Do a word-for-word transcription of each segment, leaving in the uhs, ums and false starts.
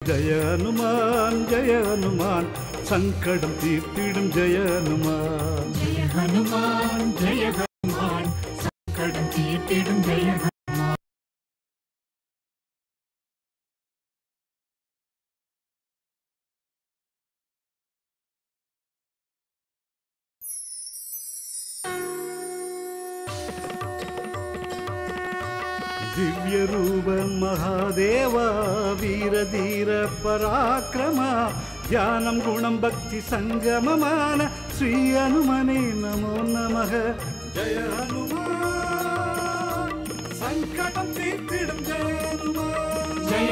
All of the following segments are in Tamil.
ஜெய ஹனுமான் ஜெய ஹனுமான் சங்கடம் தீர்த்திடும் ஜெய ஹனுமான். ஜெய ஹனுமான் ஜெய ஹனுமான் சங்கடம் தீர்த்திடும் ஜெய ஹனுமான். திவ்ய ரூப மகாதேவா வீர தீர பராக்கிரமா தியானம் குணம் பக்தி சங்கமமான ஸ்ரீ ஹனுமனே நமோ நமக. ஜெய ஹனுமான் சங்கடம் தீர்த்திடும் ஜெய ஹனுமான். ஜெய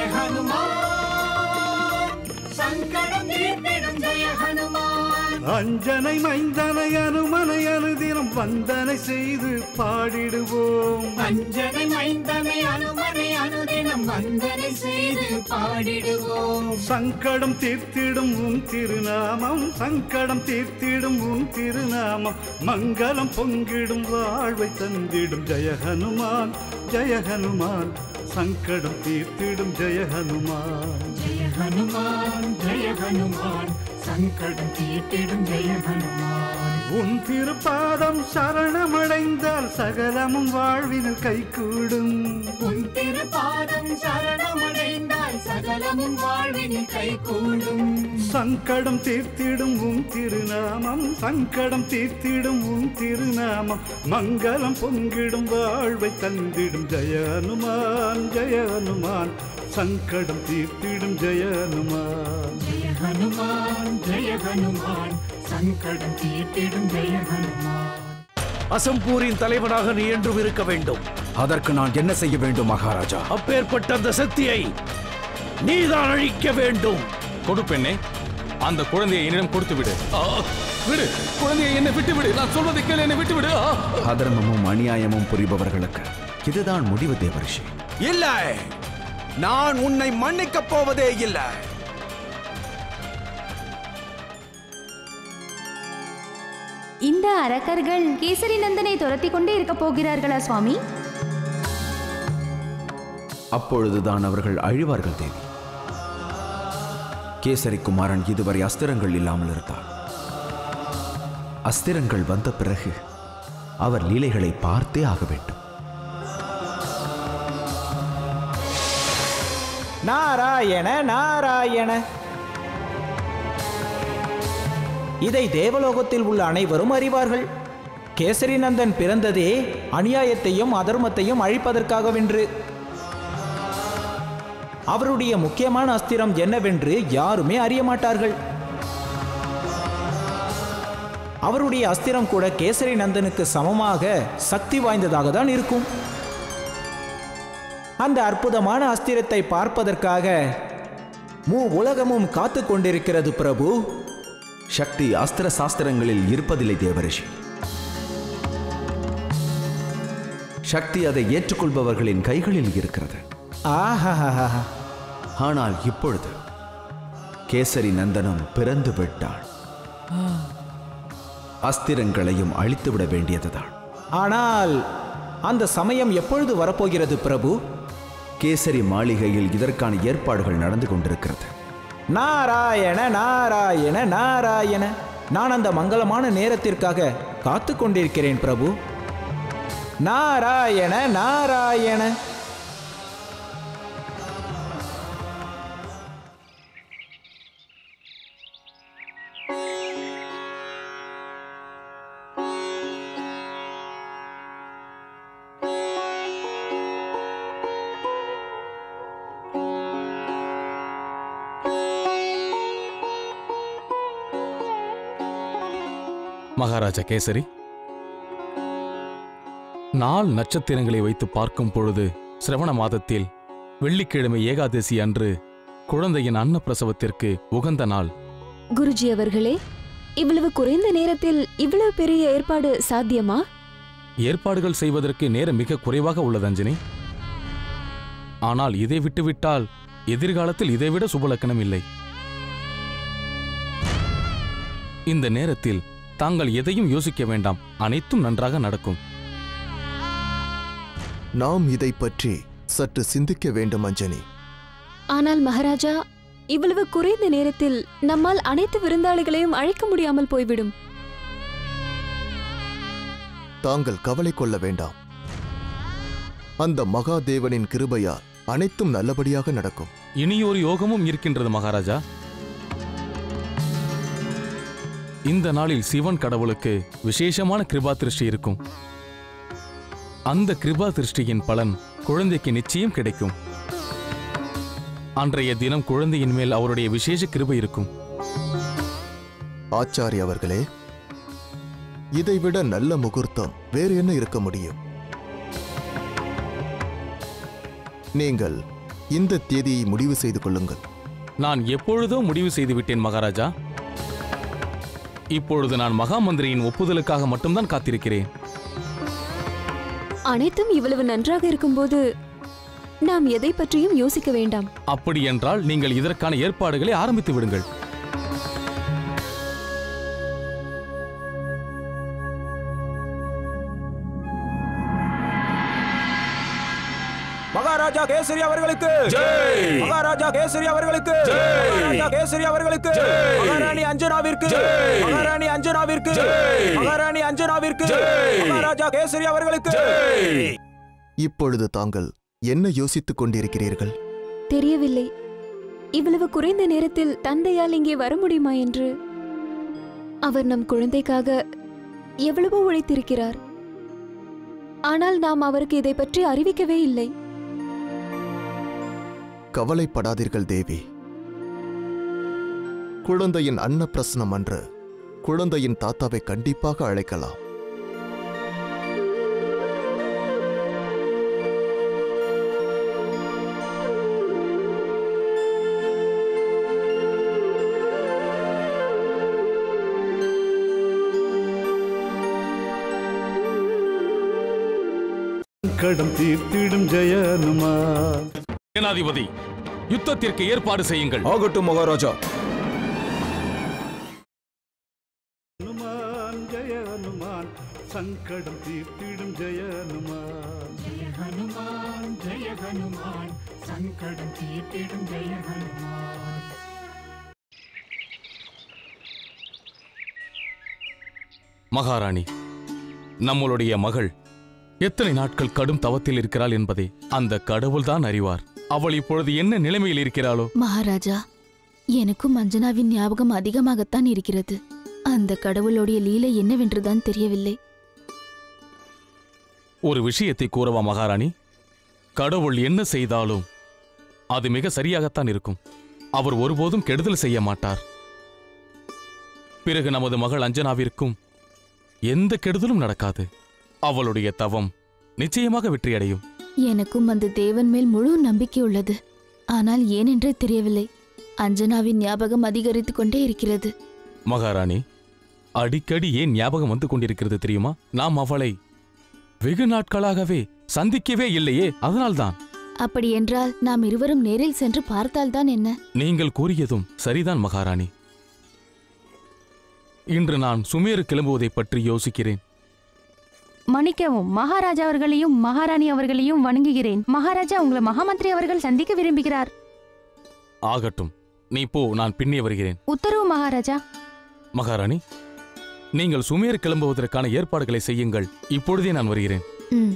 ஹனுமான் சங்கடம் தீர்த்திடும் ஜெய ஹனுமான். அஞ்சனை மைந்தனை அனுமனை அனுதினம் வந்தனை செய்து பாடிடுவோம். அஞ்சனை மைந்தனை அனுமனை அனுதினம் வந்தனை செய்து பாடிடுவோம். சங்கடம் தீர்த்திடும் உன் திருநாமம் சங்கடம் தீர்த்திடும் உன் திருநாமம் மங்களம் பொங்கிடும் வாழ்வை தந்திடும் ஜெய ஹனுமான் ஜெய ஹனுமான் சங்கடம் தீர்த்திடும் ஜெய ஹனுமான். ஜெய ஹனுமான் ஜெய ஹனுமான் சங்கடம் தீர்த்திடும் ஜெய ஹனுமான். உன் திருப்பாதம் சரணமடைந்தால் சகலமும் வாழ்வினில் கைகூடும். உன் திருப்பாதம் சரணமடைந்தால் சகலமும் வாழ்வினில் கைகூடும். சங்கடம் தீர்த்திடும் உன் திருநாமம் சங்கடம் தீர்த்திடும் உன் திருநாமம் மங்களம் பொங்கிடும் வாழ்வை தந்திடும் ஜெய ஹனுமான் ஜெய ஹனுமான் சங்கடம் தீர்த்திடும் ஜெய ஹனுமான். ஜெய ஹனுமான் ஜெய ஹனுமான் சங்கடம் தீர்த்திடும் ஜெய ஹனுமான். அசம்பூரின் தலைவனாக நீ என்றும் இருக்க வேண்டும். அதற்கு நான் என்ன செய்ய வேண்டும் மகாராஜா? அப்பேற்பட்ட அந்த சக்தியை நீதான் அழிக்க வேண்டும். கொடுப்பெண்ணே, அந்த குழந்தையை என்னிடம் கொடுத்து விடு. விடு குழந்தையை, என்னை விட்டு விடு. நான் சொல்வதை கேளு, என்னை விட்டு விடு. அதர்மமும் அநியாயமும் புரிபவர்களுக்கு இதுதான் முடிவு தேவரிஷி. இல்லை, நான் உன்னை மன்னிக்கப் போவதே இல்லை. இந்த அரக்கர்கள் கேசரி நந்தனை துரத்தி கொண்டே இருக்க போகிறார்களா சுவாமி? அப்பொழுதுதான் அவர்கள் அழிவார்கள் தேவி. கேசரி குமாரன் இதுவரை அஸ்திரங்கள் இல்லாமல் இருந்தார். அஸ்திரங்கள் வந்த பிறகு அவர் லீலைகளை பார்த்தே ஆக வேண்டும். நாராயண நாராயண. இதை தேவலோகத்தில் உள்ள அனைவரும் அறிவார்கள். கேசரி நந்தன் பிறந்ததே அநியாயத்தையும் அதர்மத்தையும் அழிப்பதற்காகவென்று. அவருடைய முக்கியமான அஸ்திரம் என்னவென்று யாருமே அறிய மாட்டார்கள். அவருடைய அஸ்திரம் கூட கேசரி நந்தனுக்கு சமமாக சக்தி வாய்ந்ததாக தான் இருக்கும். அந்த அற்புதமான அஸ்திரத்தை பார்ப்பதற்காக மூ உலகமும் காத்து கொண்டிருக்கிறது பிரபு. சக்தி அஸ்திர சாஸ்திரங்களில் இருப்பதில்லை தேவரிஷி. சக்தி அதை ஏற்றுக்கொள்பவர்களின் கைகளில் இருக்கிறது. ஆஹா. ஆனால் இப்பொழுது கேசரி நந்தனும் பிறந்து விட்டான். அஸ்திரங்களையும் அழித்துவிட வேண்டியதுதான். ஆனால் அந்த சமயம் எப்பொழுது வரப்போகிறது பிரபு? கேசரி மாளிகையில் இதற்கான ஏற்பாடுகள் நடந்து கொண்டிருக்கிறது. நாராயண நாராயண நாராயண. நான் அந்த மங்களமான நேரத்திற்காக காத்து கொண்டிருக்கிறேன் பிரபு. நாராயண நாராயண. மகாராஜா கேசரி, நாள் நட்சத்திரங்களை வைத்து பார்க்கும் பொழுது சிரவண மாதத்தில் வெள்ளிக்கிழமை ஏகாதசி அன்று குழந்தையின் அன்னப்பிரசவத்திற்கு உகந்த நாள். குருஜி அவர்களே, இவ்வளவு குறைந்த நேரத்தில் இவ்வளவு பெரிய ஏற்பாடு சாத்தியமா? ஏற்பாடுகள் செய்வதற்கு நேரம் மிக குறைவாக உள்ளது அஞ்சனி. ஆனால் இதை விட்டுவிட்டால் எதிர்காலத்தில் இதைவிட சுபலக்கணம் இல்லை. இந்த நேரத்தில் தாங்கள் எதையும் யோசிக்க வேண்டாம், அனைத்தும் நன்றாக நடக்கும். நாம் இதை பற்றி சற்று சிந்திக்க வேண்டும் அஞ்சனி. ஆனால் மகாராஜா, இவ்வளவு குறைந்த நேரத்தில் நம்மால் அனைத்து விருந்தாளிகளையும் அழைக்க முடியாமல் போய்விடும். தாங்கள் கவலை கொள்ள வேண்டாம். அந்த மகாதேவனின் கிருபையால் அனைத்தும் நல்லபடியாக நடக்கும். இனியொரு யோகமும் இருக்கின்றது மகாராஜா. இந்த நாளில் சிவன் கடவுளுக்கு விசேஷமான கிருபா திருஷ்டி இருக்கும். அந்த கிருபா திருஷ்டியின் பலன் குழந்தைக்கு நிச்சயம் கிடைக்கும். அன்றைய தினம் குழந்தையின் மேல் அவருடைய விசேஷ கிருபை இருக்கும். ஆச்சாரிய அவர்களே, இதைவிட நல்ல முகூர்த்தம் வேறு என்ன இருக்க முடியும்? நீங்கள் இந்த தேதியை முடிவு செய்து கொள்ளுங்கள். நான் எப்பொழுதோ முடிவு செய்து விட்டேன் மகாராஜா. இப்பொழுது நான் மகா மந்திரியின் ஒப்புதலுக்காக மட்டும்தான் காத்திருக்கிறேன். அனைத்தும் இவ்வளவு நன்றாக இருக்கும்போது நாம் எதை பற்றியும் யோசிக்க வேண்டாம். அப்படி என்றால் நீங்கள் இதற்கான ஏற்பாடுகளை ஆரம்பித்து விடுங்கள். மகாராஜா கேசரி அவர்களுக்கு ஜெய்! மகாராஜா கேசரி அவர்களுக்கு ஜெய்! மகாராஜா கேசரி அவர்களுக்கு ஜெய்! மகாராணி அஞ்சனாவிற்கு ஜெய்! மகாராணி அஞ்சனாவிற்கு ஜெய்! மகாராணி அஞ்சனாவிற்கு ஜெய்! மகாராஜா கேசரி அவர்களுக்கு ஜெய்! இப்பொழுது தாங்கள் என்ன யோசித்துக் கொண்டிருக்கிறீர்கள்? தெரியவில்லை. இவ்வளவு குறைந்த நேரத்தில் தந்தையால் இங்கே வர முடியுமா என்று. அவர் நம் குழந்தைக்காக எவ்வளவோ உழைத்திருக்கிறார். ஆனால் நாம் அவருக்கு இதை பற்றி அறிவிக்கவே இல்லை. கவலைப்படாதீர்கள் தேவி. குழந்தையின் அன்னப்பிரசனம் அன்று குழந்தையின் தாத்தாவை கண்டிப்பாக அழைக்கலாம். கடம் தீர்த்திடும் ஜெயனுமான். சேனாதிபதி, யுத்தத்திற்கு ஏற்பாடு செய்யுங்கள். ஆகட்டும் மகாராஜா. ஹனுமான் ஜெய ஹனுமான், சங்கடம் தீர்த்திடும் ஜெயனுமான். ஜெய ஹனுமான் ஜெய ஹனுமான், சங்கடம் தீர்த்திடும் ஜெய ஹனுமான். மகாராணி, நம்மளுடைய மகள் எத்தனை நாட்கள் கடும் தவத்தில் இருக்கிறாள் என்பதை அந்த கடவுள்தான் அறிவார். அவள் இப்பொழுது என்ன நிலைமையில் இருக்கிறாளோ? மகாராஜா, எனக்கும் அஞ்சனாவின் ஞாபகம் அதிகமாகத்தான் இருக்கிறது. அந்த கடவுளுடைய லீலை என்னவென்றுதான் தெரியவில்லை. ஒரு விஷயத்தை கூறவா மகாராணி? கடவுள் என்ன செய்தாலும் அது மிக சரியாகத்தான் இருக்கும். அவர் ஒருபோதும் கெடுதல் செய்ய மாட்டார். பிறகு நமது மகள் அஞ்சனாவிற்கும் எந்த கெடுதலும் நடக்காது. அவளுடைய தவம் நிச்சயமாக வெற்றியடையும். எனக்கும் அந்த தேவன் மேல் முழு நம்பிக்கை உள்ளது. ஆனால் ஏனென்றே தெரியவில்லை, அஞ்சனாவின் ஞாபகம் அதிகரித்துக் கொண்டே இருக்கிறது. மகாராணி, அடிக்கடி ஏன் ஞாபகம் வந்து கொண்டிருக்கிறது தெரியுமா? நாம் அவளை வெகு நாட்களாகவே சந்திக்கவே இல்லையே, அதனால்தான். அப்படி என்றால் நாம் இருவரும் நேரில் சென்று பார்த்தால்தான் என்ன? நீங்கள் கூறியதும் சரிதான் மகாராணி. இன்று நான் சுமேறு கிளம்புவதை பற்றி யோசிக்கிறேன். மன்னிக்கவும், மகாராஜா அவர்களையும் மகாராணி அவர்களையும் வணங்குகிறேன். மகாராஜா உங்களை மகாமந்திரி அவர்கள் சந்திக்க விரும்புகிறார். ஆகட்டும், நீ போ, நான் பின்னே வருகிறேன். உத்தரவு மகாராஜா. மகாராணி, நீங்கள் சுமேறு கிளம்புவதற்கான ஏற்பாடுகளை செய்யுங்கள். இப்பொழுதே நான் வருகிறேன்.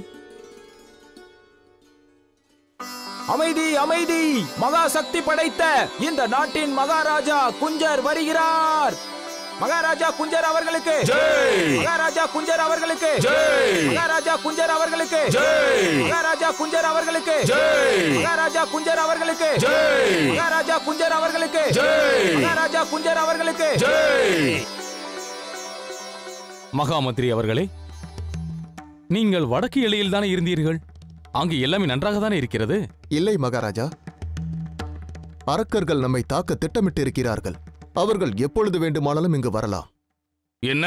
அமைதி அமைதி! மகா சக்தி படைத்த இந்த நாட்டின் மகாராஜா குஞ்சர் வருகிறார். மகாராஜா குஞ்சர் அவர்களுக்கு ஜெய்! மகாராஜா குஞ்சர் அவர்களுக்கு ஜெய்! மகாராஜா குஞ்சர் அவர்களுக்கு ஜெய்! மகாராஜா குஞ்சர் அவர்களுக்கு ஜெய்! மகாராஜா குஞ்சர் அவர்களுக்கு ஜெய்! மகாராஜா குஞ்சர் அவர்களுக்கு ஜெய்! மகாராஜா குஞ்சர் அவர்களுக்கு ஜெய்! மகாமந்திரி அவர்களே, நீங்கள் வடக்கு எல்லையில் தானே இருந்தீர்கள்? அங்கு எல்லாமே நன்றாக தானே இருக்கிறது? இல்லை மகாராஜா, அரக்கர்கள் நம்மை தாக்க திட்டமிட்டு இருக்கிறார்கள். அவர்கள் எப்பொழுது வேண்டுமானாலும் இங்கு வரலாம். என்ன?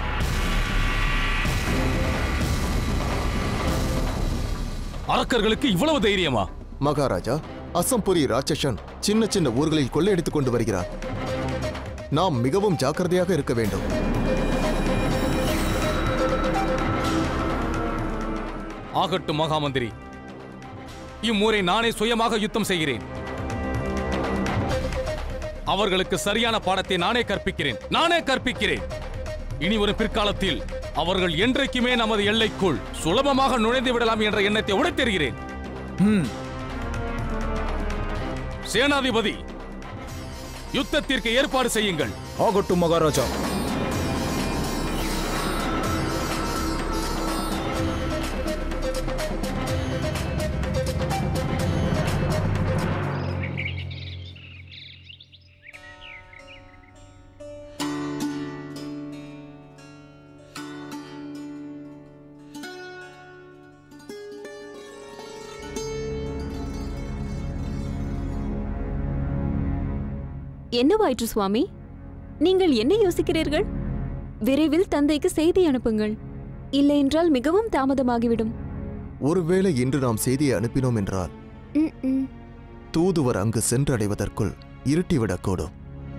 அரக்கர்களுக்கு இவ்வளவு தைரியமா? மகாராஜா, அசம்புரி ராட்சசன் சின்ன சின்ன ஊர்களில் கொள்ளையடித்துக் கொண்டு வருகிறார். நாம் மிகவும் ஜாக்கிரதையாக இருக்க வேண்டும். ஆகட்டும் மகாமந்திரி, இம்முறை நானே சுயமாக யுத்தம் செய்கிறேன். அவர்களுக்கு சரியான பாடத்தை நானே கற்பிக்கிறேன் நானே கற்பிக்கிறேன் இனி ஒரு பிற்காலத்தில் அவர்கள் என்றைக்குமே நமது எல்லைக்குள் சுலபமாக நுழைந்து விடலாம் என்ற எண்ணத்தை உடைத்தெறுகிறேன். சேனாதிபதி, யுத்தத்திற்கு ஏற்பாடு செய்யுங்கள். ஆகட்டும் மகாராஜா. என்னவாயிற்று சுவாமி? நீங்கள் என்ன யோசிக்கிறீர்கள்? விரைவில் தந்தைக்கு செய்தி அனுப்புங்கள். இல்லையென்றால் மிகவும் தாமதமாகிவிடும். ஒருவேளை இன்று நாம் செய்தியை அனுப்பினோம் என்றால் தூதுவர் அங்கு சென்றடைவதற்குள் இருட்டிவிடக்கூடும்.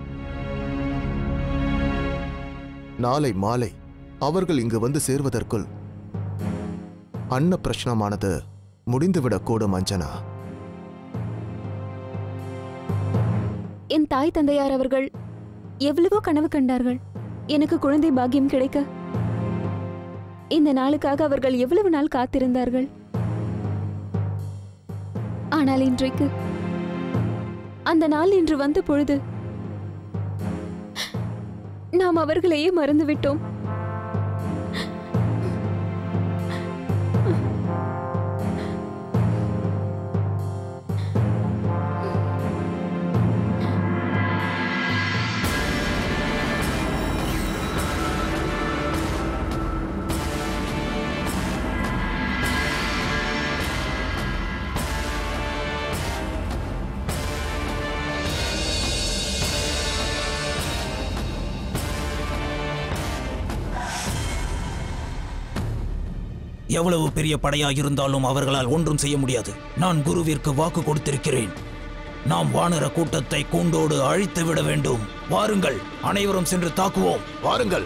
நாளை மாலை அவர்கள் இங்கு வந்து சேர்வதற்குள் அன்ன பிரச்சனமானது முடிந்துவிடக்கூடும். அஞ்சனா, என் தாய் தந்தையார் அவர்கள் எவ்வளவோ கனவு கண்டார்கள் எனக்கு குழந்தை பாக்கியம் கிடைக்க. இந்த நாளுக்காக அவர்கள் எவ்வளவு நாள் காத்திருந்தார்கள். ஆனால் இன்றைக்கு அந்த நாள் இன்று வந்த பொழுது நாம் அவர்களையே மறந்துவிட்டோம். எவ்வளவு பெரிய படையாயிருந்தாலும் அவர்களால் ஒன்றும் செய்ய முடியாது. நான் குருவிற்கு வாக்கு கொடுத்திருக்கிறேன். நாம் வானர கூட்டத்தை கூண்டோடு அழித்து விட வேண்டும். வாருங்கள், அனைவரும் சென்று தாக்குவோம். வாருங்கள்.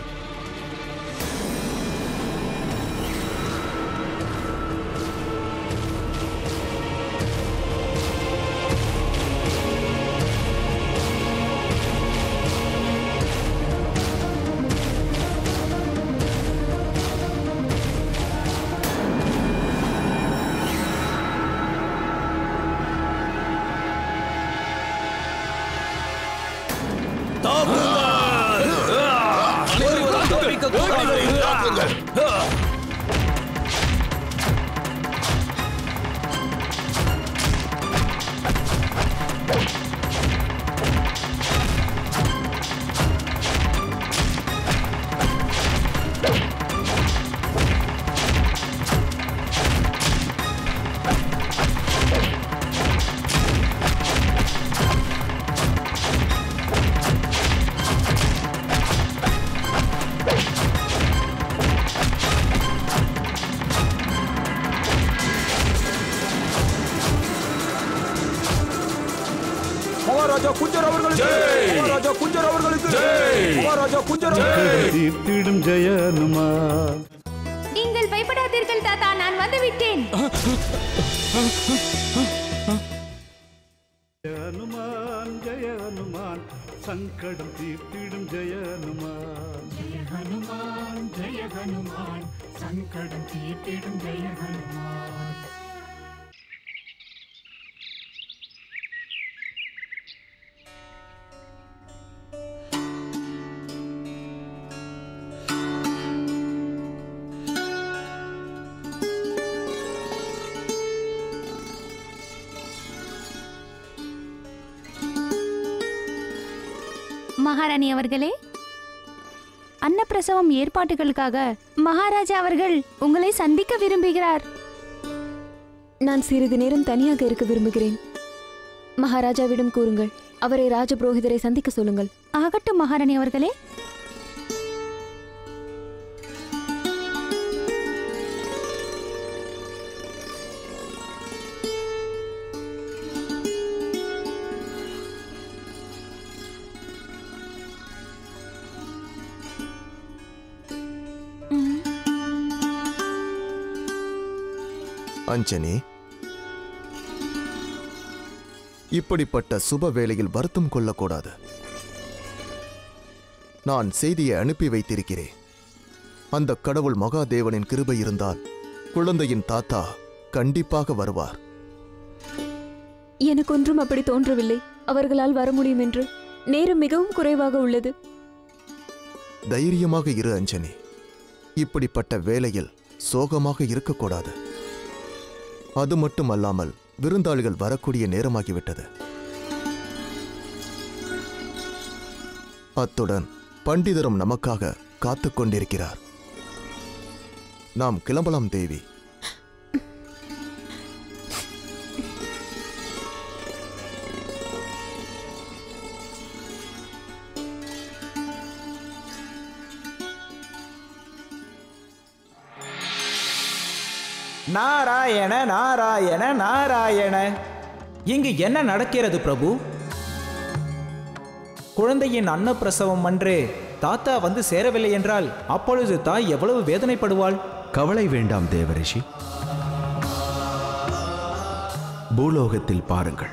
மகாராஜா குஞ்சர் அவர்களுக்கு மகாராஜா குஞ்சர் அவர்களுக்கு மகாராஜா குஞ்சர் அவர்களுக்கு தீர்த்திடும் ஜெய ஹனுமான். நீங்கள் பயப்படாதீர்கள் தாத்தா, நான் வந்து விட்டேன். ஹனுமான் ஜெய ஹனுமான், சங்கடம் தீர்த்திடும் ஜெய ஹனுமான். ஜெய ஹனுமான் ஜெய ஹனுமான், சங்கடம் தீர்த்திடும் ஜெய ஹனுமான். மகாராணி அவர்களே, அன்னப்பிரசவம் ஏற்பாட்டுகளுக்காக மகாராஜா அவர்கள் உங்களை சந்திக்க விரும்புகிறார். நான் சிறிது நேரம் தனியாக இருக்க விரும்புகிறேன். மகாராஜாவிடம் கூறுங்கள், அவரை ராஜபுரோகிதரை சந்திக்க சொல்லுங்கள். ஆகட்டும் மகாராணி அவர்களே. அஞ்சனி, இப்படிப்பட்ட சுப வேளையில் வருத்தம் கொள்ளக்கூடாது. நான் செய்தியை அனுப்பி வைத்திருக்கிறேன். அந்த கடவுள் மகாதேவனின் கிருபை இருந்தால் குழந்தையின் தாத்தா கண்டிப்பாக வருவார். எனக்கு ஒன்றும் அப்படி தோன்றவில்லை. அவர்களால் வர முடியும் என்று. நேரம் மிகவும் குறைவாக உள்ளது. தைரியமாக இரு அஞ்சனி. இப்படிப்பட்ட வேளையில் சோகமாக இருக்கக்கூடாது. அது மட்டுமல்லாமல் விருந்தாளிகள் வரக்கூடிய நேரமாகிவிட்டது. அத்துடன் பண்டிதரும் நமக்காக காத்துக் கொண்டிருக்கிறார். நாம் கிளம்பலாம் தேவி. நாராயண நாராயண நாராயண. இங்கு என்ன நடக்கிறது பிரபு? குழந்தையின் அன்னப்பிரசவம் அன்று தாத்தா வந்து சேரவில்லை என்றால் அப்பொழுது தாய் எவ்வளவு வேதனைப்படுவாள்? கவலை வேண்டாம் தேவரிஷி. பூலோகத்தில் பாருங்கள்,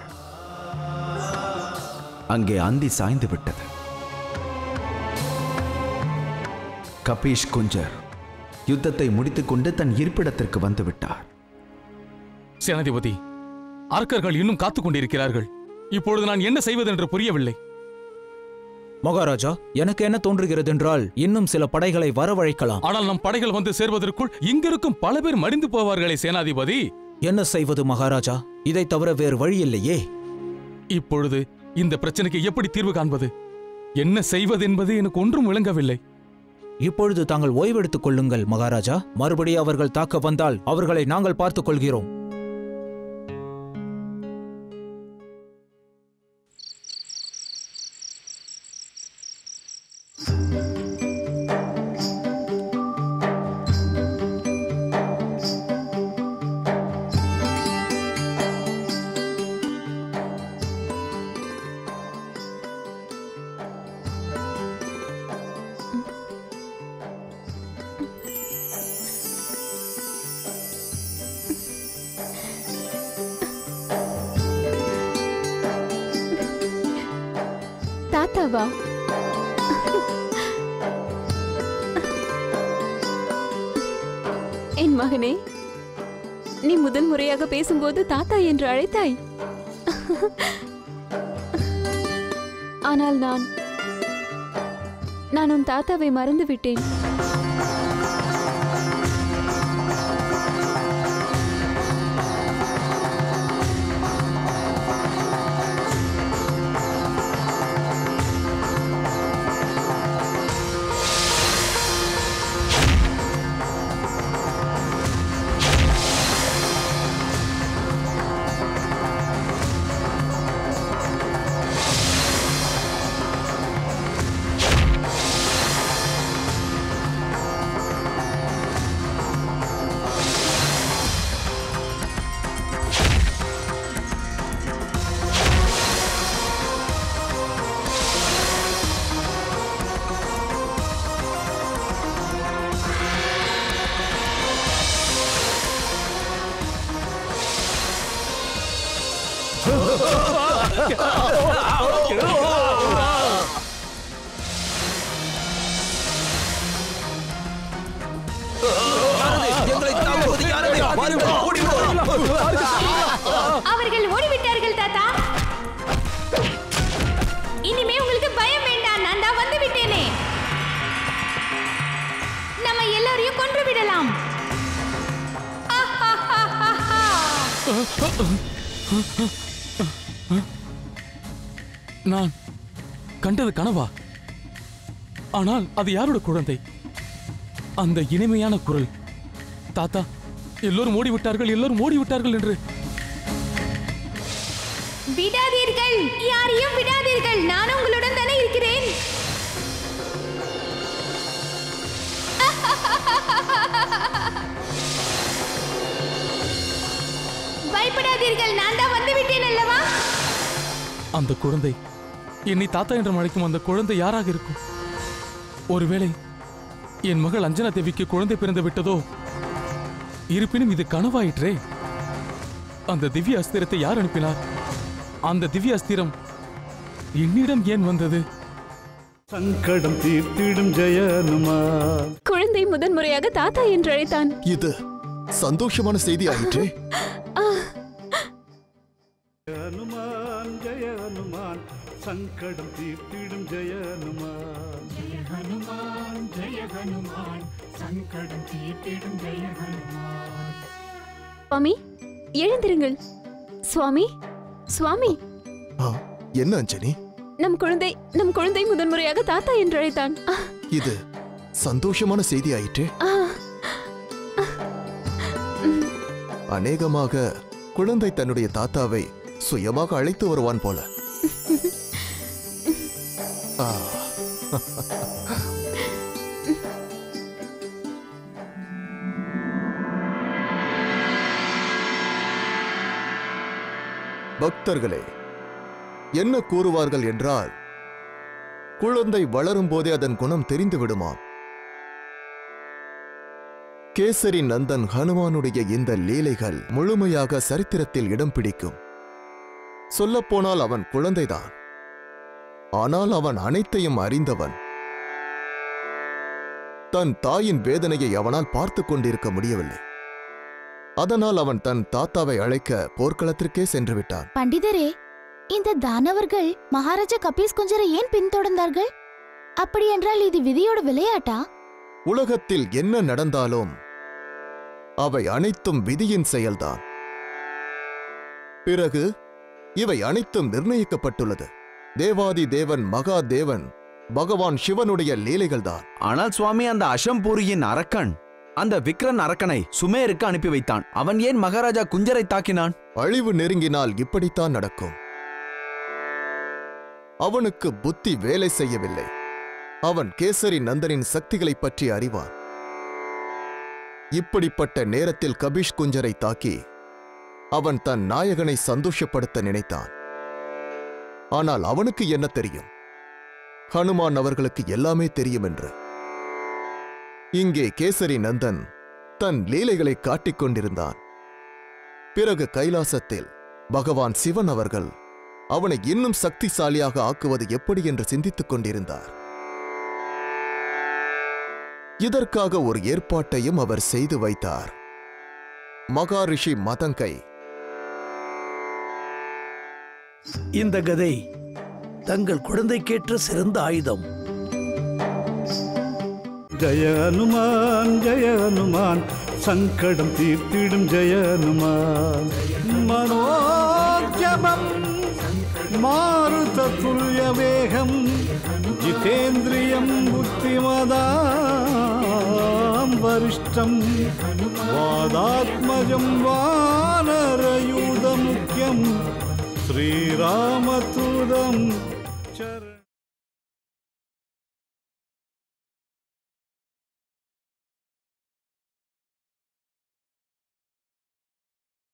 அங்கே அந்தி சாய்ந்து விட்டது. கபீஷ் குஞ்சர் யுத்தத்தை முடித்துக்கொண்டு தன் இருப்பிடத்திற்கு வந்து விட்டார். சேனாதிபதி, ஆர்க்கர்கள் இன்னும் காத்துக் கொண்டிருக்கிறார்கள். இப்பொழுது நான் என்ன செய்வதென்று புரியவில்லை. மகாராஜா, எனக்கு என்ன தோன்றுகிறது என்றால் இன்னும் சில படைகளை வரவழைக்கலாம். ஆனால் நம் படைகள் வந்து சேர்வதற்குள் இங்கிருக்கும் பல பேர் மடிந்து போவார்களே சேனாதிபதி. என்ன செய்வது மகாராஜா? இதை தவிர வேறு வழி இல்லையே. இப்பொழுது இந்த பிரச்சனைக்கு எப்படி தீர்வு காண்பது? என்ன செய்வது என்பது எனக்கு ஒன்றும் விளங்கவில்லை. இப்பொழுது தாங்கள் ஓய்வெடுத்துக் கொள்ளுங்கள் மகாராஜா. மறுபடியும் அவர்கள் தாக்க வந்தால் அவர்களை நாங்கள் பார்த்துக் கொள்கிறோம். தாத்தாவா? என் மகனே, நீ முதல் முறையாக பேசும்போது தாத்தா என்று அழைத்தாய். ஆனால் நான் நான் உன் தாத்தாவை மறந்து விட்டேன். அவர்கள் ஓடிவிட்டார்கள் தாத்தா. இனிமே உங்களுக்கு பயம் வேண்டாம். நான் தான் வந்து விட்டேனே. நம்ம எல்லாரையும் கொன்று விடலாம். நான் கண்டது கனவா? ஆனால் அது யாரோட குழந்தை? அந்த இனிமையான குரல். தாத்தா, எல்லோரும் ஓடிவிட்டார்கள், எல்லோரும் ஓடிவிட்டார்கள் என்று. விடாதீர்கள், யாரையும் விடாதீர்கள். நான் உங்களுடன் தானே இருக்கிறேன். பயப்படாதீர்கள், நான் தான் வந்து விட்டேன் அல்லவா? அந்த குழந்தை, என்னை தாத்தா என்று அழைக்கும் அந்த குழந்தை யாராக இருக்கும்? ஒருவேளை என் மகள் அஞ்சனா தேவிக்கு குழந்தை பிறந்து விட்டதோ? இருப்பினும் இது கனவாயிற்றே. அந்த திவ்ய அஸ்திரத்தை யார் அனுப்பினார்? அந்த திவ்ய அஸ்திரம் என்னிடம் ஏன் வந்தது? சங்கடம் தீர்த்திடும் ஜெய ஹனுமான். குழந்தை முதன்முறையாக தாத்தா என்று அழைத்தான். இது சந்தோஷமான செய்தி ஆயிற்றே. ஹனுமான் ஜெய ஹனுமான், சங்கடம் தீர்த்திடும் ஜெய ஹனுமான். ஜெய ஹனுமான் ஜெய ஹனுமான், சங்கடம் தீர்த்திடும் ஜெய ஹனுமான். சுவாமி எழுந்திருங்கள். சுவாமி சுவாமி. என்ன அஞ்சனி? நம் குழந்தை நம் குழந்தை முதன்முறையாக தாத்தா என்று அழைத்தான். இது சந்தோஷமான செய்தி ஆயிற்றே. அநேகமாக குழந்தை தன்னுடைய தாத்தாவை சுயமாக அழைத்து வருவான் போல. பக்தர்களே, என்ன கூறுவார்கள் என்றால், குழந்தை வளரும் போதே அதன் குணம் தெரிந்து விடுமாம். கேசரி நந்தன் ஹனுமானுடைய இந்த லீலைகள் முழுமையாக சரித்திரத்தில் இடம் பிடிக்கும். சொல்லப்போனால் அவன் குழந்தைதான், ஆனால் அவன் அனைத்தையும் அறிந்தவன். தன் தாயின் வேதனையை அவனால் பார்த்து கொண்டிருக்க முடியவில்லை. அதனால் அவன் தன் தாத்தாவை அழைக்க போர்க்களத்திற்கே சென்று விட்டான். பண்டிதரே, இந்த தானவர்கள் மகாராஜா கபீஸ் குஞ்சரை ஏன் பின்தொடர்ந்தார்கள்? அப்படி என்றால் இது விதியோட விளையாட்டா? உலகத்தில் என்ன நடந்தாலும் அவை அனைத்தும் விதியின் செயல்தான். பிறகு இவை அனைத்தும் நிர்ணயிக்கப்பட்டுள்ளது. தேவாதி தேவன் மகா தேவன் பகவான் சிவனுடைய லீலைகள்தான். ஆனால் சுவாமி, அந்த அஷம்பூரியின் அரக்கன் அந்த விக்ரன் அரக்கனை சுமேருக்கு அனுப்பி வைத்தான். அவன் ஏன் மகாராஜா குஞ்சரை தாக்கினான்? அழிவு நெருங்கினால் இப்படித்தான் நடக்கும். அவனுக்கு புத்தி வேலை செய்யவில்லை. அவன் கேசரி நந்தனின் சக்திகளை பற்றி அறிவான். இப்படிப்பட்ட நேரத்தில் கபீஷ் குஞ்சரை தாக்கி அவன் தன் நாயகனை சந்தோஷப்படுத்த நினைத்தான். ஆனால் அவனுக்கு என்ன தெரியும்? ஹனுமான் அவர்களுக்கு எல்லாமே தெரியும் என்று. இங்கே கேசரி நந்தன் தன் லீலைகளை காட்டிக் கொண்டிருந்தான். பிறகு கைலாசத்தில் பகவான் சிவன் அவர்கள் அவனை இன்னும் சக்திசாலியாக ஆக்குவது எப்படி என்று சிந்தித்துக் கொண்டிருந்தார். இதற்காக ஒரு ஏற்பாட்டையும் அவர் செய்து வைத்தார். மகாரிஷி மதங்கை. இந்த கதை தங்கள் குழந்தைக்கேற்ற சிறந்த ஆயுதம். ஜெய ஹனுமான் ஜெய ஹனுமான், சங்கடம் தீர்த்திடும் ஜெய ஹனுமான். மனோஜபம் மாருத துல்ய வேகம், ஜிதேந்திரியம் புத்திமதாம் வரிஷ்டம், வாதாத்மஜம் வானரயூத முக்கியம், ஸ்ரீராமதூதம்